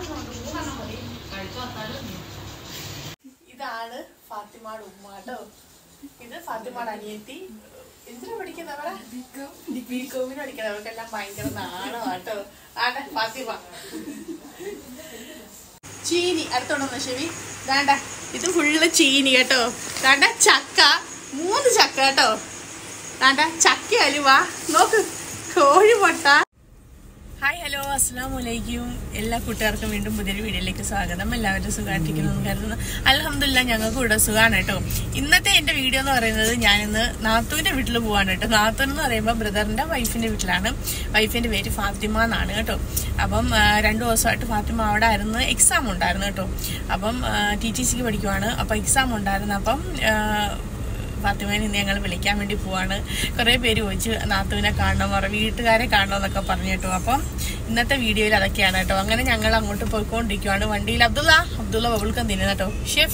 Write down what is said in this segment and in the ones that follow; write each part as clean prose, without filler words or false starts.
ഇതാണ് ഫാത്തിമയുടെ ഉമ്മ കേട്ടോ. ഇത് ഫാത്തിമയുടെ അനിയത്തി. എന്തിനാ പഠിക്കുന്നവരെ? ബികോമിന് പഠിക്കുന്നവർക്കെല്ലാം ഭയങ്കര നാണമാട്ടോ. ആട്ടെ ഫാത്തിമ. ചീനി അടുത്തോണ്ടോ ശരി? വേണ്ട, ഇത് ഫുള്ള് ചീനി കേട്ടോ. വേണ്ട ചക്ക, 3 ചക്ക കേട്ടോ. വേണ്ട ചക്ക അലുവ, നോക്ക് കോഴിമുട്ട. ഹായ് ഹലോ അസ്സലാമലൈക്കും. എല്ലാ കൂട്ടുകാർക്കും വീണ്ടും പുതിയൊരു വീഡിയോയിലേക്ക് സ്വാഗതം. എല്ലാവരും സുഖമായിട്ടിരിക്കുന്നു കരുതുന്നു. അൽഹംദുലില്ലാ ഞങ്ങൾക്ക് ഇവിടെ സുഖമാണ് കേട്ടോ. ഇന്നത്തെ എൻ്റെ വീഡിയോ എന്ന് പറയുന്നത് ഞാനിന്ന് നാത്തൂൻ്റെ വീട്ടിൽ പോവാണ് കേട്ടോ. നാത്തൂൻ എന്ന് പറയുമ്പോൾ ബ്രദറിൻ്റെ വൈഫിൻ്റെ വീട്ടിലാണ്. വൈഫിൻ്റെ പേര് ഫാത്തിമ എന്നാണ് കേട്ടോ. അപ്പം 2 ദിവസമായിട്ട് ഫാത്തിമ അവിടെ ആയിരുന്നു. എക്സാം ഉണ്ടായിരുന്നു കേട്ടോ. അപ്പം TTCക്ക് പഠിക്കുവാണ്. അപ്പം എക്സാം ഉണ്ടായിരുന്നു. അപ്പം ഫാത്തിമേനെ ഇന്ന് ഞങ്ങൾ വിളിക്കാൻ വേണ്ടി പോവാണ്. കുറേ പേര് ചോദിച്ചു നാത്തൂനെ കാണണം, വീട്ടുകാരെ കാണണം എന്നൊക്കെ പറഞ്ഞു കേട്ടോ. അപ്പം ഇന്നത്തെ വീഡിയോയിൽ അതൊക്കെയാണ് കേട്ടോ. അങ്ങനെ ഞങ്ങൾ അങ്ങോട്ട് പോയിക്കൊണ്ടിരിക്കുവാണ് വണ്ടിയിൽ. അബ്ദുള്ള ബബിൾക്കം തിന്നുന്നു കേട്ടോ.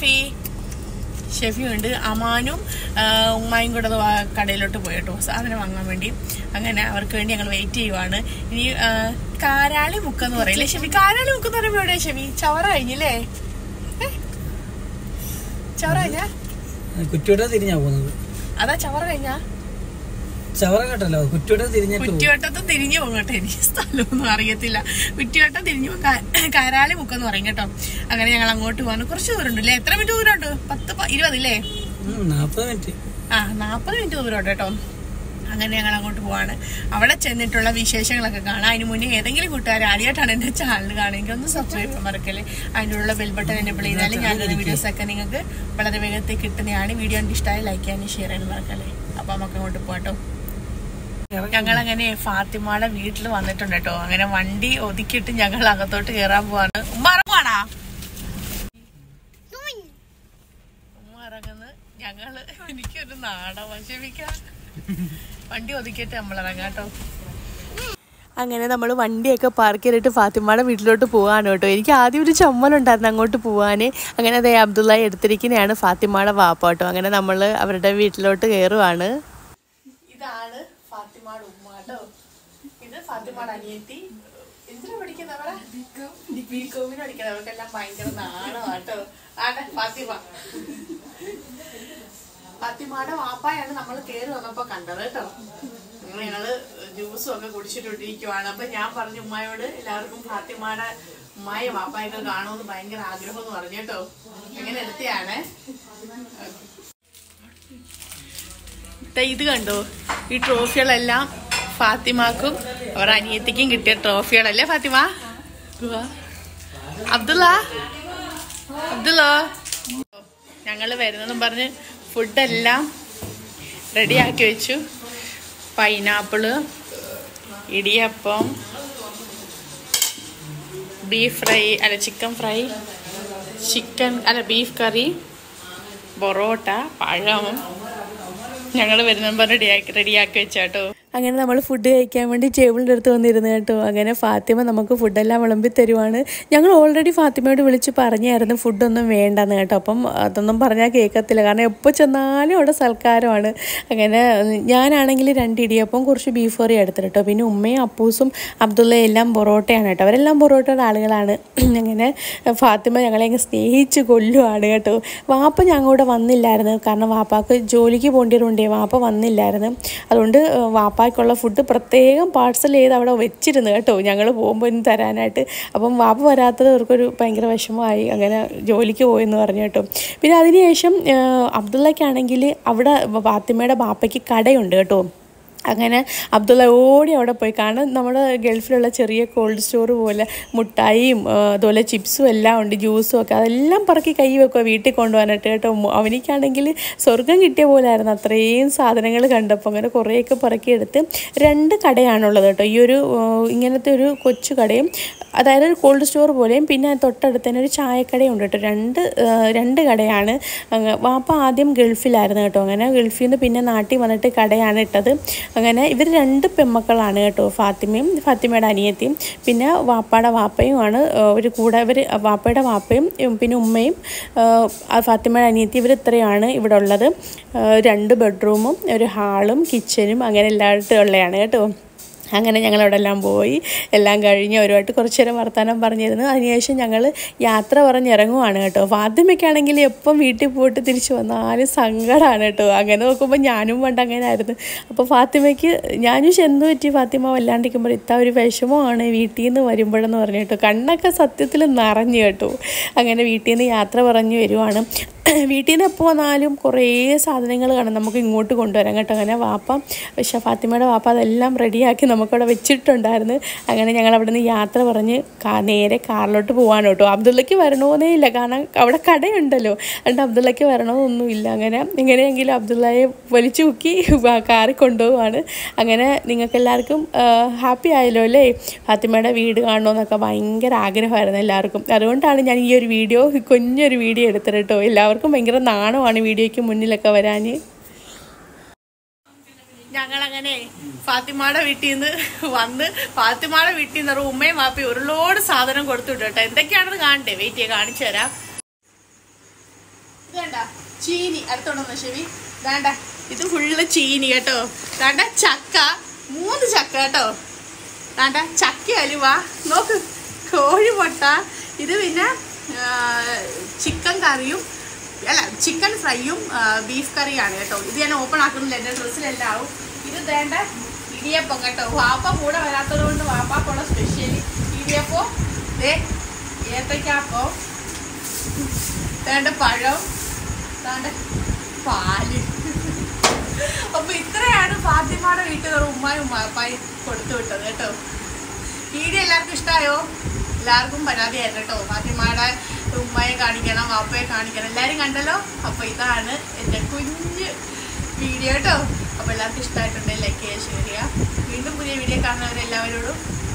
ഷെഫി ഉണ്ട്. അമാനും ഉമ്മായും കൂടെ കടയിലോട്ട് പോയി കേട്ടോ സാധനം വാങ്ങാൻ വേണ്ടി. അങ്ങനെ അവർക്ക് വേണ്ടി ഞങ്ങൾ വെയിറ്റ് ചെയ്യുവാണ്. ഇനി കാരാളി മുക്കെന്ന് പറയില്ലേ ഷെഫി? കാരാളി മുക്കെന്ന് പറയുമ്പോൾ എവിടെയാ ഷെഫി? ചവറ കഴിഞ്ഞില്ലേ? ചവറ കഴിഞ്ഞാ കുറ്റിയോട്ട തിരിഞ്ഞാ പോകുന്നത്. അതാ ചവറ കഴിഞ്ഞാ? ചവറ കേട്ടല്ലോ, കുറ്റിയോട്ടം തിരിഞ്ഞു പോകട്ടെ. എനിക്ക് സ്ഥലമൊന്നും അറിയത്തില്ല. കുറ്റിയോട്ടം തിരിഞ്ഞു കാരാളി മുക്കെന്ന് പറയും കേട്ടോ. അങ്ങനെ ഞങ്ങൾ അങ്ങോട്ട് പോകാൻ കുറച്ച് ദൂരം ഉണ്ടല്ലേ? എത്ര മിനിറ്റ് ദൂരം ഉണ്ട്? 10-20 ഇല്ലേ? 40 മിനിറ്റ്. 40 മിനിറ്റ് ദൂരം ഉണ്ട് കേട്ടോ. അങ്ങനെ ഞങ്ങൾ അങ്ങോട്ട് പോവാണ്. അവിടെ ചെന്നിട്ടുള്ള വിശേഷങ്ങളൊക്കെ കാണാം. അതിന് മുന്നേ ഏതെങ്കിലും കൂട്ടുകാർ ആദ്യമായിട്ടാണ് എൻ്റെ ചാനൽ കാണുമെങ്കിൽ ഒന്ന് സബ്സ്ക്രൈബ് ചെയ്യാൻ മറക്കല്ലേ. അതിനുള്ള ബെൽ ബട്ടൺ എനേബിൾ ചെയ്താലും ഞാനൊരു വീഡിയോസൊക്കെ നിങ്ങൾക്ക് വളരെ വേഗത്തിൽ കിട്ടുന്നതാണ്. വീഡിയോ എനിക്ക് ഇഷ്ടമായി ലൈക്ക് ചെയ്യാനും ഷെയർ ചെയ്യാനും മറക്കല്ലേ. അപ്പം നമുക്ക് അങ്ങോട്ട് പോകട്ടോ. ഞങ്ങളങ്ങനെ ഫാത്തിമയുടെ വീട്ടിൽ വന്നിട്ടുണ്ട് കേട്ടോ. അങ്ങനെ വണ്ടി ഒതുക്കിയിട്ട് ഞങ്ങൾ അകത്തോട്ട് കയറാൻ പോവാണ്. ഉമ്മ ഇറങ്ങുവാണാ? ഉമ്മ ഇറങ്ങുന്നത് ഞങ്ങള്. എനിക്കൊരു നാടൻ വശമിക്കാം. വണ്ടി ഒതുക്കിയിട്ട് നമ്മൾ ഇറങ്ങാട്ടോ. അങ്ങനെ നമ്മൾ വണ്ടിയൊക്കെ പാർക്ക് ചെയ്തിട്ട് ഫാത്തിമയുടെ വീട്ടിലോട്ട് പോകാൻ കേട്ടോ. എനിക്ക് ആദ്യം ഒരു ചമ്മലുണ്ടായിരുന്നു അങ്ങോട്ട് പോകാൻ. അങ്ങനെ അതേ അബ്ദുള്ള എടുത്തിരിക്കുന്നതാണ് ഫാത്തിമയുടെ വാപ്പ കേട്ടോ. അങ്ങനെ നമ്മൾ അവരുടെ വീട്ടിലോട്ട് കയറുവാണ്. ഇതാണ് ഫാത്തിമയുടെ ഉമ്മ കേട്ടോ. ഇത് ഫാത്തിമയുടെ അനിയത്തി. എന്തിനാ പഠിക്കുന്നവരെ? ബികോമിന് പഠിക്കുന്നവർക്കെല്ലാം ഭയങ്കര നാണമാട്ടോ. ആട്ടെ ഫാത്തിമ. ഫാത്തിമയുടെ വാപ്പായാണ് നമ്മൾ കയറി വന്നപ്പോ കണ്ടത് കേട്ടോ. അങ്ങനെ ഞങ്ങള് ജ്യൂസും ഒക്കെ കുടിച്ചിട്ടിരിക്കുവാണ്. അപ്പൊ ഞാൻ പറഞ്ഞു ഉമ്മായോട് എല്ലാവർക്കും ഫാത്തിമയുടെ ഉമ്മായ വാപ്പായൊക്കെ കാണുമെന്ന് ഭയങ്കര ആഗ്രഹം എന്ന് പറഞ്ഞു കേട്ടോ. അങ്ങനെ എടുത്തയാണ്. ഇത് കണ്ടോ, ഈ ട്രോഫികളെല്ലാം ഫാത്തിമാക്കും അവരുടെ അനിയത്തിക്കും കിട്ടിയ ട്രോഫികളല്ലേ ഫാത്തിമ? അബ്ദുള്ള ഞങ്ങള് വരുന്നതെന്നും പറഞ്ഞ് ഫുഡെല്ലാം റെഡിയാക്കി വെച്ചു. Pineapple, idiyappam, chicken fry, beef curry, parotta, പഴം ഞങ്ങൾ വരുന്നപ്പോൾ റെഡിയാക്കി വെച്ചാട്ടോ. അങ്ങനെ നമ്മൾ ഫുഡ് കഴിക്കാൻ വേണ്ടി ടേബിളിൻ്റെ അടുത്ത് വന്നിരുന്നു കേട്ടോ. അങ്ങനെ ഫാത്തിമ നമുക്ക് ഫുഡെല്ലാം വിളമ്പി തരുവാണ്. ഞങ്ങൾ ഓൾറെഡി ഫാത്തിമയോട് വിളിച്ച് പറഞ്ഞായിരുന്നു ഫുഡൊന്നും വേണ്ടെന്ന് കേട്ടോ. അപ്പം അതൊന്നും പറഞ്ഞാൽ കേൾക്കത്തില്ല, കാരണം എപ്പോൾ ചെന്നാലും അവിടെ സൽക്കാരമാണ്. അങ്ങനെ ഞാനാണെങ്കിൽ 2 ഇടിയപ്പം കുറച്ച് ബീഫ് കറി എടുത്തിട്ട് കേട്ടോ. പിന്നെ ഉമ്മയും അപ്പൂസും അബ്ദുള്ളയും എല്ലാം പൊറോട്ടയാണ് കേട്ടോ. അവരെല്ലാം പൊറോട്ടയുടെ ആളുകളാണ്. അങ്ങനെ ഫാത്തിമ ഞങ്ങളെ അങ്ങ് സ്നേഹിച്ച് കൊല്ലുവാണ് കേട്ടോ. വാപ്പ ഞങ്ങളുടെ വന്നില്ലായിരുന്നു, കാരണം വാപ്പാക്ക് ജോലിക്ക് പോകേണ്ടിയതുകൊണ്ടേ വാപ്പ വന്നില്ലായിരുന്നു. അതുകൊണ്ട് വാപ്പായ്ക്കുള്ള ഫുഡ് പ്രത്യേകം പാഴ്സൽ ചെയ്ത് അവിടെ വെച്ചിരുന്നു കേട്ടോ, ഞങ്ങൾ പോകുമ്പോൾ ഇന്ന് തരാനായിട്ട്. അപ്പം വാപ്പ വരാത്തത് അവർക്കൊരു ഭയങ്കര വിഷമമായി. അങ്ങനെ ജോലിക്ക് പോയെന്ന് പറഞ്ഞു കേട്ടോ. പിന്നെ അതിനുശേഷം അബ്ദുള്ളയ്ക്കാണെങ്കിൽ അവിടെ ഫാത്തിമയുടെ ബാപ്പയ്ക്ക് കടയുണ്ട് കേട്ടോ. അങ്ങനെ അബ്ദുള്ള ഓടി അവിടെ പോയി. കാരണം നമ്മുടെ ഗൾഫിലുള്ള ചെറിയ കോൾഡ് സ്റ്റോർ പോലെ മുട്ടായിയും അതുപോലെ ചിപ്സും എല്ലാം ഉണ്ട്, ജ്യൂസും ഒക്കെ. അതെല്ലാം പറക്കി കൈ വെക്കുക വീട്ടിൽ കൊണ്ടുപോകാനായിട്ട് കേട്ടോ. അവനിക്കാണെങ്കിൽ സ്വർഗം കിട്ടിയ പോലെ ആയിരുന്നു അത്രയും സാധനങ്ങൾ കണ്ടപ്പോൾ. അങ്ങനെ കുറേയൊക്കെ പറക്കിയെടുത്ത് 2 കടയാണുള്ളത് കേട്ടോ. ഈ ഒരു ഇങ്ങനത്തെ ഒരു കൊച്ചു കടയും, അതായത് ഒരു കോൾഡ് സ്റ്റോർ പോലെയും, പിന്നെ തൊട്ടടുത്ത് തന്നെ ഒരു ചായക്കടയും ഉണ്ട് കേട്ടോ. 2 കടയാണ്. വാപ്പ ആദ്യം ഗൾഫിലായിരുന്നു കേട്ടോ. അങ്ങനെ ഗൾഫിൽ നിന്ന് പിന്നെ നാട്ടിൽ വന്നിട്ട് കടയാണ് ഇട്ടത്. അങ്ങനെ ഇവർ 2 പെൺമക്കളാണ് കേട്ടോ, ഫാത്തിമയുടെ അനിയത്തിയും പിന്നെ വാപ്പയുടെ വാപ്പയുമാണ് ഒരു കൂടെ. ഇവർ വാപ്പയുടെ വാപ്പയും പിന്നെ ഉമ്മയും ഫാത്തിമയുടെ അനിയത്തി ഇവർ ഇത്രയാണ് ഇവിടെ ഉള്ളത്. 2 ബെഡ്റൂമും ഒരു ഹാളും കിച്ചനും അങ്ങനെ എല്ലായിടത്തും ഉള്ളതാണ് കേട്ടോ. അങ്ങനെ ഞങ്ങളവിടെ എല്ലാം പോയി, എല്ലാം കഴിഞ്ഞ് ഒരുപാട് കുറച്ച് നേരം വർത്തമാനം പറഞ്ഞിരുന്നു. അതിനുശേഷം ഞങ്ങൾ യാത്ര പറഞ്ഞിറങ്ങുവാണ് കേട്ടോ. ഫാത്തിമയ്ക്കാണെങ്കിൽ എപ്പം വീട്ടിൽ പോയിട്ട് തിരിച്ച് വന്നാലും സങ്കടമാണ് കേട്ടോ. അങ്ങനെ നോക്കുമ്പോൾ ഞാനും പണ്ട് അങ്ങനെ ആയിരുന്നു. അപ്പോൾ ഫാത്തിമയ്ക്ക് ഞാനും എന്ത് പറ്റി ഫാത്തിമ വല്ലാണ്ടിരിക്കുമ്പോൾ ഇത്ത ഒരു വിഷമമാണ് വീട്ടിൽ നിന്ന് വരുമ്പോഴെന്ന് പറഞ്ഞു കേട്ടോ. കണ്ണൊക്കെ സത്യത്തിൽ നിറഞ്ഞു കേട്ടോ. അങ്ങനെ വീട്ടിൽ നിന്ന് യാത്ര പറഞ്ഞു വരുവാണ്. വീട്ടിൽ നിന്ന് എപ്പോൾ വന്നാലും കുറേ സാധനങ്ങൾ കാണും നമുക്ക് ഇങ്ങോട്ട് കൊണ്ടുവരാം കേട്ടോ. അങ്ങനെ ഫാത്തിമയുടെ വാപ്പ അതെല്ലാം റെഡിയാക്കി നമുക്കവിടെ വെച്ചിട്ടുണ്ടായിരുന്നു. അങ്ങനെ ഞങ്ങൾ അവിടെ നിന്ന് യാത്ര പറഞ്ഞ് നേരെ കാറിലോട്ട് പോകാൻ കേട്ടോ. അബ്ദുള്ളയ്ക്ക് വരണമെന്നേ ഇല്ല, കാരണം അവിടെ കടയുണ്ടല്ലോ, അതുകൊണ്ട് അബ്ദുള്ളയ്ക്ക് വരണമെന്നൊന്നുമില്ല. അങ്ങനെ എങ്ങനെയെങ്കിലും അബ്ദുള്ളയെ വലിച്ചു മുക്കി കാറിൽ കൊണ്ടുപോവാണ്. അങ്ങനെ നിങ്ങൾക്കെല്ലാവർക്കും ഹാപ്പി ആയല്ലോ അല്ലേ? ഫാത്തിമയുടെ വീട് കാണണമെന്നൊക്കെ ഭയങ്കര ആഗ്രഹമായിരുന്നു എല്ലാവർക്കും. അതുകൊണ്ടാണ് ഞാൻ ഈ ഒരു വീഡിയോ, കുഞ്ഞൊരു വീഡിയോ എടുത്തത് കേട്ടോ. എല്ലാവർക്കും ഭയങ്കര നാണമാണ് വീഡിയോയ്ക്ക് മുന്നിലൊക്കെ വരാൻ. ഞങ്ങളങ്ങനെ ഫാത്തിമയുടെ വീട്ടിൽ നിന്ന് വന്ന് ഫാത്തിമയുടെ വീട്ടിൽ നിന്ന് ഉമ്മയും വാപ്പി ഒരു ലോഡ് സാധനം കൊടുത്തു വിട്ടു കേട്ടോ. എന്തൊക്കെയാണെന്ന് കാണണ്ടേ? വെയിറ്റ് ചെയ്യാൻ കാണിച്ചു തരാം. ഇത് വേണ്ട ചീനി അടുത്തോണ്ടെന്ന് ശരി വേണ്ട, ഇത് ഫുള്ള് ചീനി കേട്ടോ. വേണ്ട ചക്ക, 3 ചക്ക കേട്ടോ. വേണ്ട ചക്ക അലുവ, നോക്ക് കോഴിമുട്ട. ഇത് പിന്നെ ചിക്കൻ കറിയും അല്ല ചിക്കൻ ഫ്രൈയും ബീഫ് കറിയാണ് കേട്ടോ. ഇത് ഞാൻ ഓപ്പൺ ആക്കുന്നില്ല, എൻ്റെ ഡ്രസ്സിലെല്ലാം ആവും. ഇത് വേണ്ട ഇടിയപ്പം കേട്ടോ. വാപ്പ കൂടെ വരാത്തത് കൊണ്ട് വാപ്പാക്കുള്ള സ്പെഷ്യൽ ഇടിയപ്പം, ഏത്തക്കാപ്പം, വേണ്ട പഴം, വേണ്ട പാല്. അപ്പൊ ഇത്രയാണ് ഫാത്തിമയുടെ വീട്ടിൽ ഉമ്മായും വാപ്പായും കൊടുത്തു വിട്ടത് കേട്ടോ. വീഡിയോ എല്ലാവർക്കും ഇഷ്ടമായോ? എല്ലാവർക്കും പരാതിയായിരുന്നു കേട്ടോ. ഫാത്തിമയുടെ ഉമ്മയെ കാണിക്കണം, വാപ്പയെ കാണിക്കണം, എല്ലാവരും കണ്ടല്ലോ. അപ്പോൾ ഇതാണ് എൻ്റെ കുഞ്ഞ് വീഡിയോ കേട്ടോ. അപ്പോൾ എല്ലാവർക്കും ഇഷ്ടമായിട്ടുണ്ടെങ്കിൽ ലൈക്ക് ചെയ്യുക, ഷെയർ ചെയ്യുക. വീണ്ടും പുതിയ വീഡിയോ കാണുന്നവരെല്ലാവരോടും